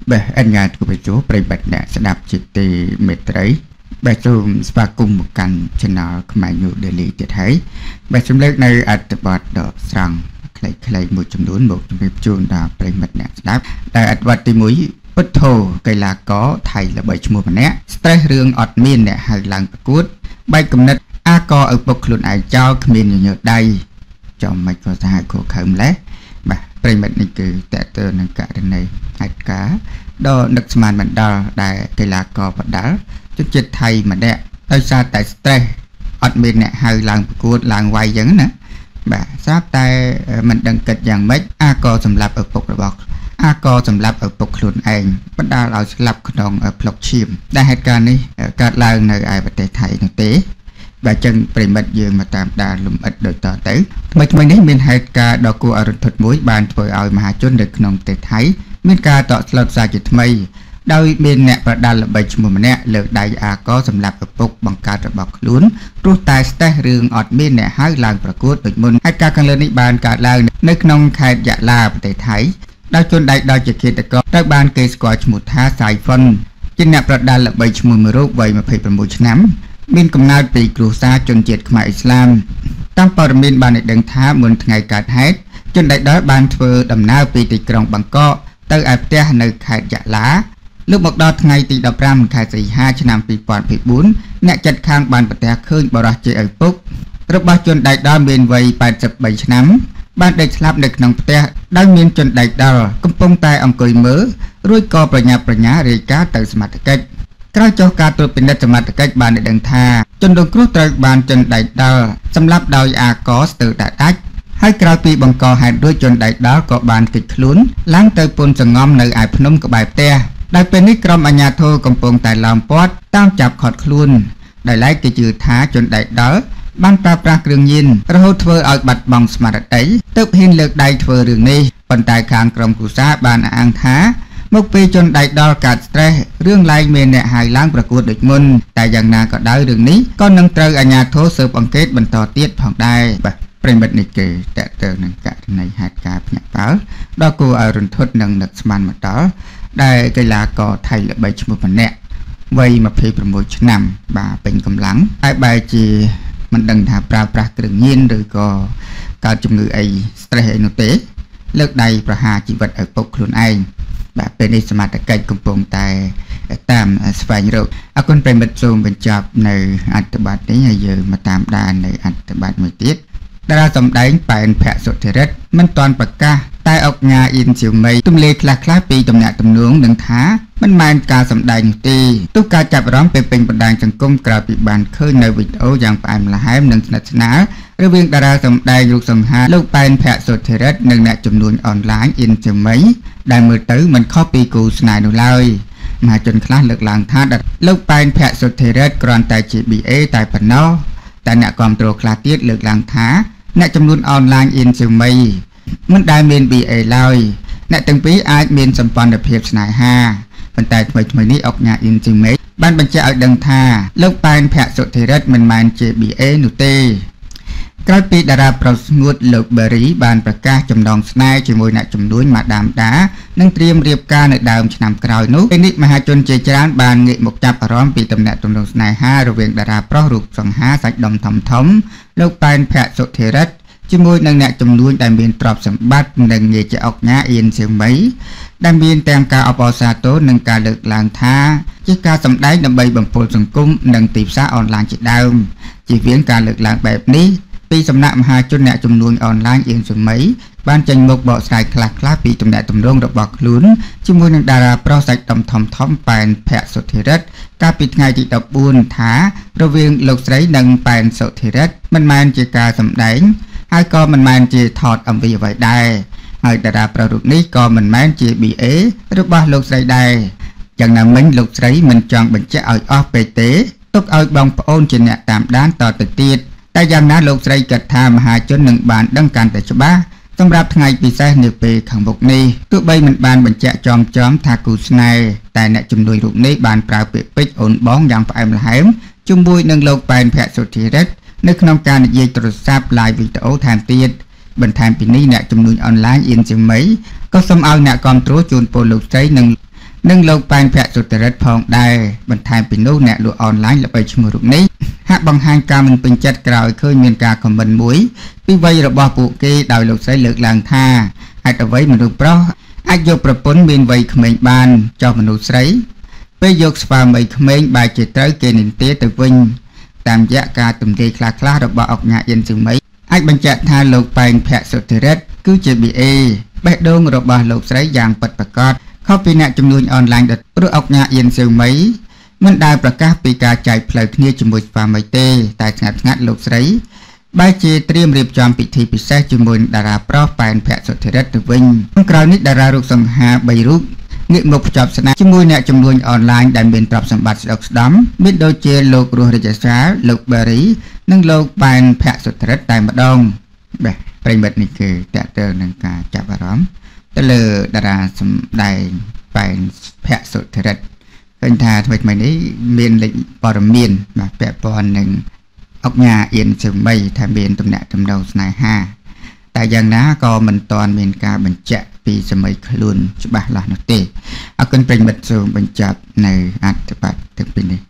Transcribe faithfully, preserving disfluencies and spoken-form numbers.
Beh, anh nhà của bà chú bày bạch đã sẽ đạp chỉ tì mệt đấy. Bà chú sẽ cùng một cạnh trên nó không ai nhủ để lý tiết thấy. Bà chú lấy này ở tập bọt đỏ sẵn. Lấy lấy một trong đốn một trong bếp chú đã bày bạch đã sẽ đạp. Tại ở vật tí mũi bất thô cây là có thầy là bảy chung một mà nè. Stress rương ọt miên nè hay làng bà cút. Bài cầm nít A co ở bốc luôn ai cho khả miên nhiều nhột đây. Cho mày có xa hai khổ khởi lẽ. Bà bày bạch này cứ tệ tơ nâng cả đến này. Hãy cá đó nực màn mình đó đại cây lá cò vật đá chút chết thầy mà đẹp tôi xa tại stress ọt miền nè hơi làng của làng quay dẫn nữa bà sắp tay mình đừng kịch dạng mấy a co sầm lập ở phục rồi bọc a co sầm lập ở phục luôn anh bắt đầu ở lập con ở phục chìm đại heตุการณ์នេះកើតឡើងនៅឯប្រទេសថៃនោះទេបាទចឹងប្រិមិត្តយើងមកតាមដានលំអិតដូចតទៅថ្មីថ្មីនេះមានហេតុការណ៍ដ៏គួរឲ្យរន្ធត់មួយបានធ្វើឲ្យមហាជននៅក្នុងប្រទេសថៃមានការតក់ស្លុតសារជាថ្មីដោយមានអ្នកប្រដាល់ល្បីឈ្មោះម្នាក់លើកដៃអាកសម្រាប់ឪពុកបង្កើតរបស់ខ្លួនព្រោះតែស្ទះរឿងអត់មានអ្នកហៅឡើងប្រកួតដូចមុនហើយការខាងលើនេះបានកើតឡើងនៅក្នុងខេត្តយៈឡាប្រទេសថៃដោយជនដៃដល់ជាឃាតករត្រូវបានគេស្គាល់ឈ្មោះថាសាយហ្វុនជាអ្នកប្រដាល់ល្បីឈ្មោះមួយរូបវ័យยี่สิบหกឆ្នាំមានកំណើតពីគ្រួសារជនជាតិខ្មែរអ៊ីស្លាមតាមព័ត៌មានបានឲ្យដឹងថាមុនថ្ងៃកើតហេតុជនដៃដល់បានធ្វើដំណើរពីទីក្រុងបាងកកទៅឯផ្ទះនៅខេត្តយៈឡាលុបមកដល់ថ្ងៃទីដប់ប្រាំខែសីហាឆ្នាំពីរពាន់ยี่สิบสี่អ្នកចាត់ខាងបានប្រទះឃើញបរិសុទ្ធជាឪពុករបស់ជនដៃដល់មានវ័យแปดสิบสามឆ្នាំបានដេកស្លាប់នៅក្នុងផ្ទះដោយមានជនដៃដល់កំពុងតែអង្គុយមើលរួចក៏ប្រញាប់ប្រញាល់រាយការណ៍ទៅសមត្ថកិច្ចក្រោយចុះការត្រួតពិនិត្យសមត្ថកិច្ចបានដឹងថាជនរងគ្រោះត្រូវបានជនដៃដល់សម្លាប់ដោយអាកស្ទើរតែដាច់ហើយក្រោយពីបង្កហេតុរួចជនដៃដល់ក៏បានគេចខ្លួនឡើងទៅពន្ធសង្ងំនៅឯភ្នំក្បែរផ្ទះដោយពេលនេះក្រុមអាជ្ញាធរកំពុងតែឡោមព័ទ្ធតាមចាប់ឃាត់ខ្លួនដោយឡែកគេជឿថាជនដៃដល់បានប្រើប្រាស់គ្រឿងញៀនរហូតធ្វើឲ្យបាត់បង់ស្មារតីទើបហ៊ានលើកដៃធ្វើរឿងនេះប៉ុន្តែខាងក្រុមគ្រួសារបានអះអាងថាមកពេលជនដៃដល់កើត stress រឿងឡើងមានអ្នកហៅឡើងប្រកួតដូចមុនតែយ៉ាងណាក៏ដោយរឿងនេះក៏នឹងត្រូវអាជ្ញាធរស៊ើបអង្កេតបន្តទៀតផងដែរបាទប្រិមិត្តនេះគេតើតើនឹងករណីហេតុការណ៍ភ្ញាក់ផ្អើលដល់គួរឲ្យរន្ធត់និងនឹកស្មានមកដល់ដែលកីឡាករថៃល្បីឈ្មោះម្នាក់វ័យยี่สิบหกឆ្នាំបាទពេញកម្លាំងហើយបែរជាមិនដឹងថាប្រើប្រាស់គ្រឿងញៀនឬក៏កើតជំងឺអី stress អីនោះទេលើកដៃប្រហារជីវិតឪពុកខ្លួនឯងបាទពេលនេះសមត្ថកិច្ចកំពុងតែតាមស្វែងរកអរគុណប្រិមិត្តសូមបញ្ចប់នៅអត្ថបទនេះហើយយើងមកតាមដាននៅអត្ថបទមួយទៀតតារាសម្ដែងប៉ែនភ័ក្រសុធិរិទ្ធមិនទាន់ប្រកាសតែអុកញ៉ាអ៊ីនសៀវមីទំលេខ្លះៗពីតំណាក់ទំនួងនឹងថាមិនមែនការសម្ដែងនោះទេទោះការចាប់អារម្មណ៍ពេលពេញបណ្ដាញសង្គមក្រោយពីបានឃើញនៅវីដេអូយ៉ាងផ្អែមល្ហែមនិងស្និទ្ធស្នាលរវាងតារាសម្ដែងរូបសង្ហាលោកប៉ែនភ័ក្រសុធិរិទ្ធនិងអ្នកជំនួញអនឡាញអ៊ីនសៀវមីដែលមើលទៅមិនខុសពីគូស្នេហ៍នោះឡើយមហាជនខ្លះលើកឡើងថាលោកប៉ែនភ័ក្រសុធិរិទ្ធគ្រាន់តែជា ប៊ី អេ តែប៉ុណ្ណោះតែអ្នកគាំទ្រខ្លះទៀតលើកឡើងថាអ្នកចំនួនអនឡាញអ៊ីនសៀវមីមិនដែលមាន ប៊ី អេ ឡើយអ្នកទាំងពីរអាចមានសម្ព័ន្ធភាពស្នេហាប៉ុន្តែថ្មីថ្មីនេះអុកញ៉ាអ៊ីនសៀវមីបានបញ្ជាក់ឲ្យដឹងថាលោកប៉ែនភ័ក្រសុធិរិទ្ធមិនមែនជា ប៊ី អេ នោះទេក្រោយពីតារាប្រុសស្ងួតលោកបេរីបានប្រកាសចំណងស្នេហ៍ជាមួយអ្នកជំនួញម៉ាដាមដានិងត្រៀមរៀបការនៅដើមឆ្នាំក្រោយនោះពេលនេះមហាជនជាច្រើនបានងាកមកចាប់អារម្មណ៍ពីតំណែងទំនងស្នេហារវាងតារាប្រុសរូបសង្ហាសាច់ដុំធំធំលោកប៉ែនភ័ក្រសុធិរិទ្ធជាមួយនឹងអ្នកជំនួញដែលមានទ្រព្យសម្បត្តិនិងងាយជាអុកញ៉ាអ៊ីនសៀវមីដែលមានទាំងការអបអរសាទរនិងការលើកឡើងថាជាការសម្ដែងដើម្បីបំពុលសង្គមនិងទីផ្សារអនឡាញជាដើមជាវិងការលើកឡើងបែបនេះពីសំណាក់មហាជនអ្នកជំនួញអនឡាញអ៊ីនសៀវមីបានចេញមុខបកស្រាយខ្លះៗពីទំនាក់ទំនងរបស់ខ្លួនជាមួយនឹងតារាប្រុសសាច់ដុំធំធំប៉ែនភ័ក្រសុធិរិទ្ធកាលពីថ្ងៃទីដប់បួនថារវាងលោកស្រីនិងប៉ែនសុធិរិទ្ធមិនមែនជាការសម្ដែងហើយក៏មិនមែនជាថត em វី អ្វីដែរហើយតារាប្រុសរូបនេះក៏មិនមែនជា ប៊ី អេ របស់លោកស្រីដែរយ៉ាងណាមិញលោកស្រីមិនចង់បញ្ជាក់ឲ្យអស់ពេកទេទុកឲ្យបងប្អូនជាអ្នកតាមដានតទៅទៀតតែយ៉ាងណាលោកស្រីគិតថាមហាជននឹងបានដឹងកាន់តែច្បាស់សម្រាប់ថ្ងៃពិសេសនាពេលខាងមុខនេះទោះបីមិនបានបញ្ជាក់ចំចំថាគូស្នេហ៍តែអ្នកជំនួយរូបនេះបានប្រើពាក្យពេចន៍អូនបងយ៉ាងផ្អែមល្ហែមជាមួយនឹងលោកប៉ែនភ័ក្រសុធិរិទ្ធនៅក្នុងការនិយាយទូរស័ព្ទ live វីដេអូថែមទៀតបន្ថែមពីនេះអ្នកជំនួយអនឡាញអ៊ីនសៀវមីក៏សូមឲ្យអ្នកគាំទ្រជូនពរលោកស្រីនិងនិងលោកប៉ែនភ័ក្រសុធរិទ្ធផងដែរបន្ថែមពីនោះអ្នកលក់អនឡាញល្បីឈ្មោះរូបនេះហាក់បង្ហាញការមិនពេញចិត្តក្រោយឃើញមានការខមមិនមួយពីវ័យរបស់ពួកគេដោយលោកស្រីលើកឡើងថាហេតុអ្វីមនុស្សប្រុសអាចយកប្រពន្ធមានវ័យក្មេងបានចោះមនុស្សស្រីពេលយកស្វាមីក្មេងបែរជាត្រូវគេនិន្ទាទៅវិញតាមរយៈការទំនាយខ្លះៗរបស់អង្គការអ៊ិនស៊ឺមីអាចបញ្ជាក់ថាលោកប៉ែនភ័ក្រសុធរិទ្ធគឺជា ប៊ី เอ បេះដូងរបស់លោកស្រីយ៉ាងពិតប្រាកដខុសពីអ្នកជំនួញអនឡាញដែលព្រោះអង្គការអ៊ិនស៊ឺមីមិនដែលប្រកាសពីការចែកផ្លូវគ្នាជាមួយស្វាមីទេតែស្ងាត់ស្ងាត់លោកស្រីបែរជាត្រៀមរៀបចំពិធីពិសេសជាមួយតារាប្រុសប៉ែនភ័ក្រសុធរិទ្ធទៅវិញក្រោយនេះតារារូបសង្ហាបីរូបងាកមកភ្ជាប់ស្នេហ៍ជាមួយអ្នកជំនួញអនឡាញដែលមានទ្រព្យសម្បត្តិស្ដុកស្ដំមានដូចជាលោករស់រាជសាលលោកបារីនិងលោកប៉ែនភ័ក្រសុធរិទ្ធតែម្ដងបាទប្រិមិត្តនេះគឺតើតើនឹងការចាប់អារម្មណ៍ទៅលើតារាសម្ដែងប៉ែនភ័ក្រសុធរិទ្ធឃើញថាថ្មីថ្មីនេះមានលេខព័ត៌មានបាទពាក់ព័ន្ធនឹងអង្គការអ៊ិនស៊ឺមីថាមានទំនាក់ទំនងស្នេហាតែយ៉ាងណាក៏មិនទាន់មានការបញ្ជាក់ពីសម័យខ្លួនច្បាស់លាស់នោះទេអរគុណប្រិមិត្តសូមបញ្ចប់នៅអត្ថបទទាំងពីរនេះ